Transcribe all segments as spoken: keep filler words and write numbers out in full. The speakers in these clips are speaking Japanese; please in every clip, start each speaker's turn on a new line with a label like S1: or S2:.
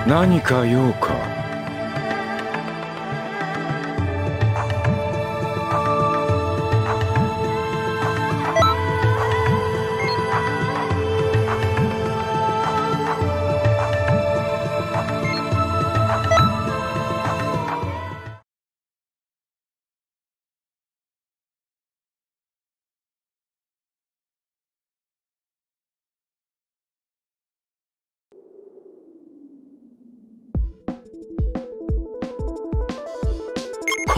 S1: 何か用か。来い。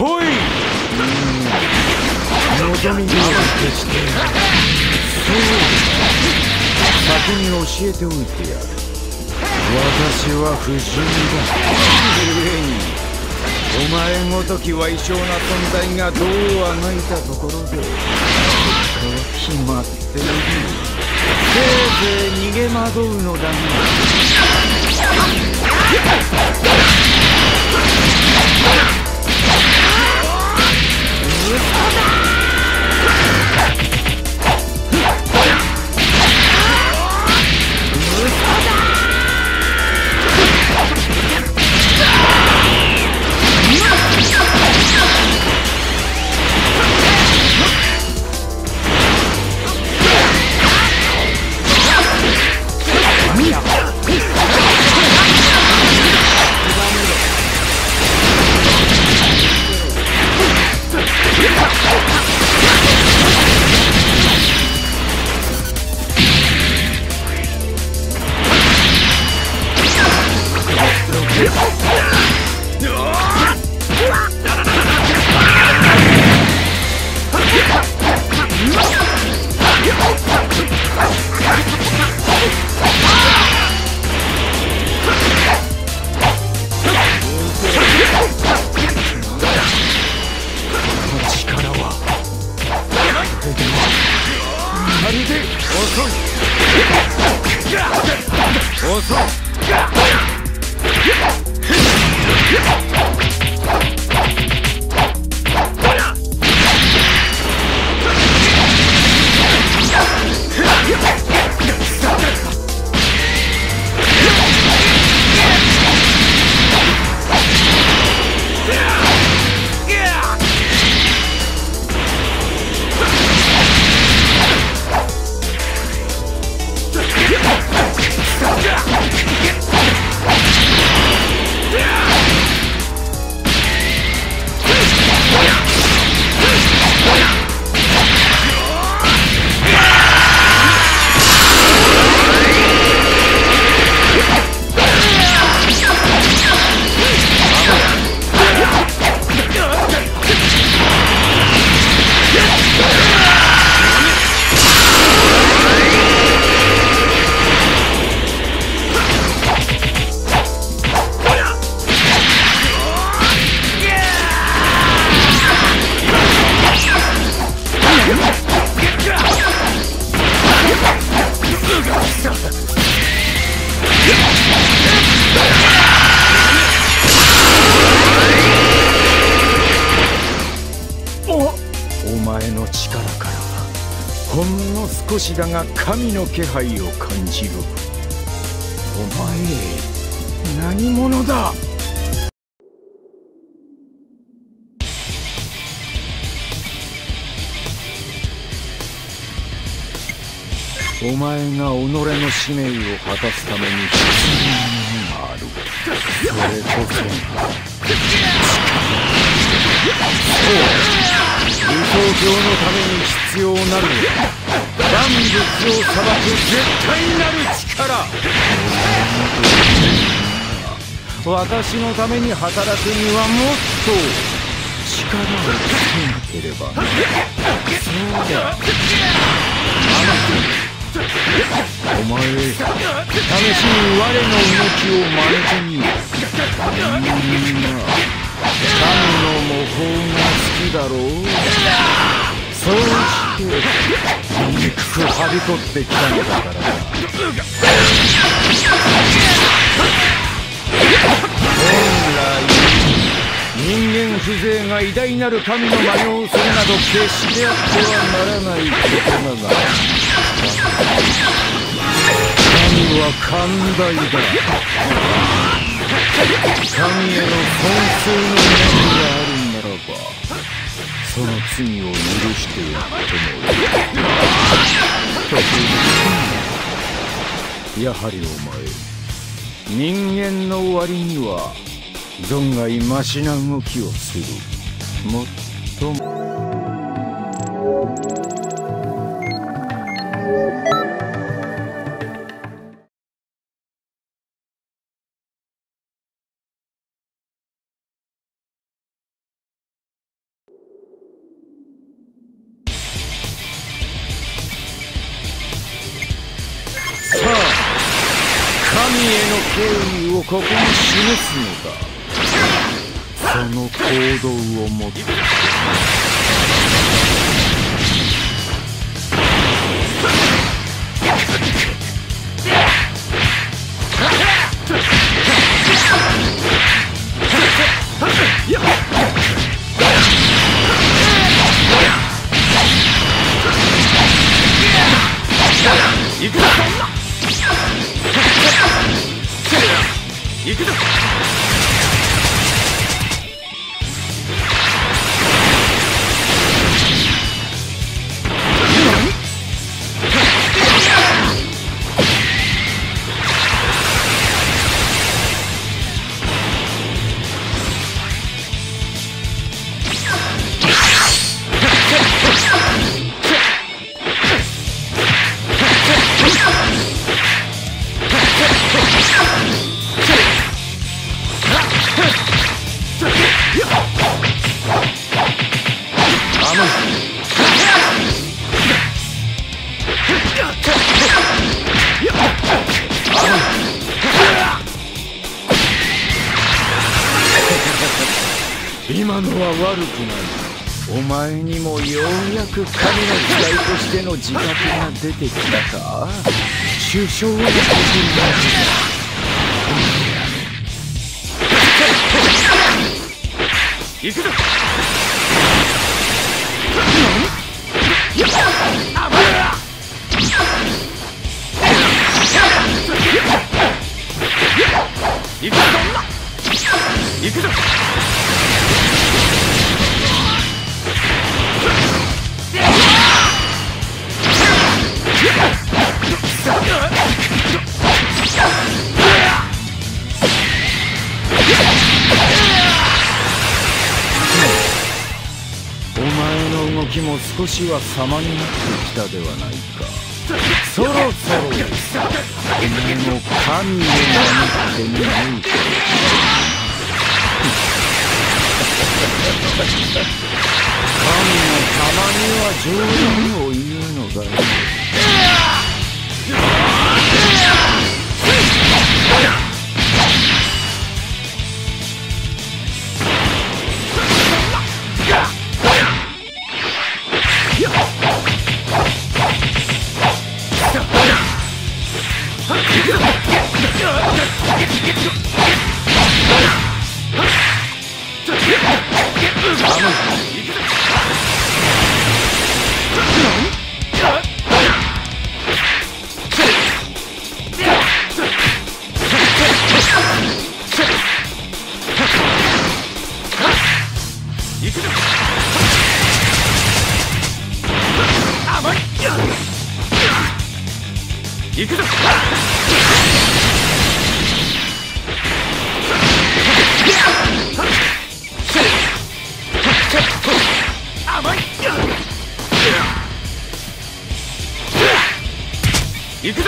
S1: 望み通り決して。そう先に教えておいてやる。私は不死身だ。故にお前ごとき矮小な存在がどうあがいたところで結果は決まっている。せいぜい逃げ惑うのだが。少しだが神の気配を感じる。お前何者だ。お前が己の使命を果たすために必要なものがある。それこそが理想郷のために必要なる万物を裁く絶対なる力。私のために働くにはもっと力をつけなければな。そうだ。お前、試しに我の動きを真似てみよ。みんな神の模倣が好きだろう。そうして醜くはびこってきたのだからな。本来人間風情が偉大なる神の真似をするなど決してあってはならないことだが、神は寛大だ。 神への尊崇の念があるならば、その罪を許してやってもいい。特にやはりお前、人間の割には存外マシな動きをする。もっとも神への敬意をここに示すのだ。その行動をもって行くぞ。行くぞ。今のは悪くない。お前にもようやく神の使いとしての自覚が出てきたか。首相は行くぞ。行くぞ。行くぞ。お前の動きも少しは様になってきたではないか。そろそろお前も神を名乗ってみないか。神もたまには冗談を言うのだよ。行くぞ。甘い。行くぞ。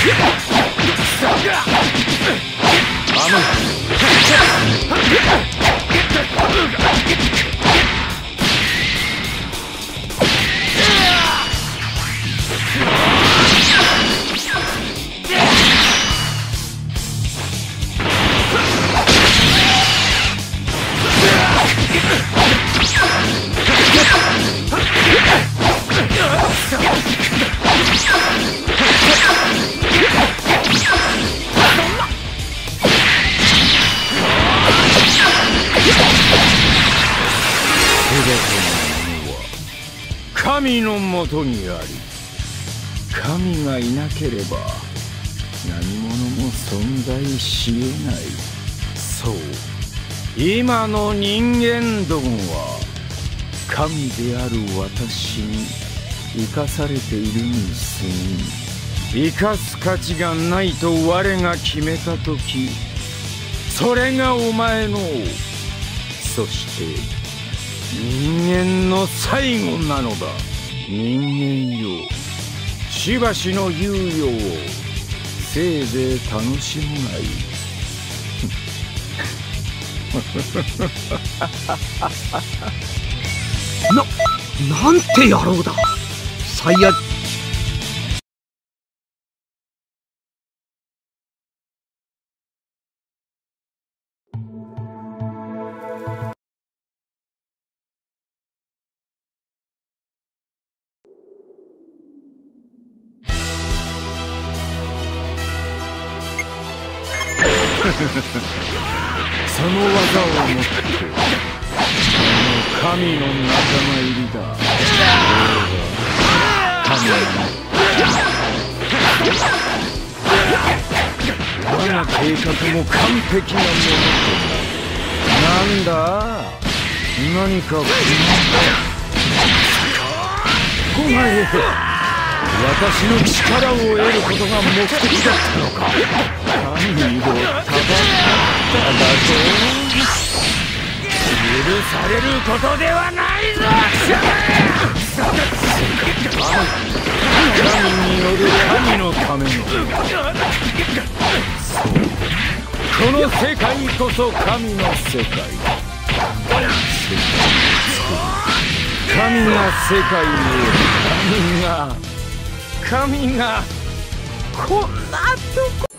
S1: 神のもとにあり、神がいなければ何者も存在しえない。そう、今の人間どもは神である私に生かされているに過ぎん。生かす価値がないと我が決めた時、それがお前の、そして人間の最後なのだ。人間よ、しばしの猶予をせいぜい楽しむがい
S2: い。な、なんて野郎だ。最悪。
S1: その技をもって神の仲間入りだ。神我が計画も完璧なものとな。なんだ、何か不満だ。お前、私の力を得ることが目的だったのか。神をたばっただぞ。許されることではないぞ。神による神のための。そう、この世界こそ神の世界。神が世界を、神が神がこんなとこ。